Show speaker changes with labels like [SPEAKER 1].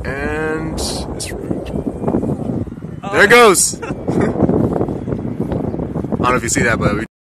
[SPEAKER 1] And it's there it goes. I don't know if you see that, but we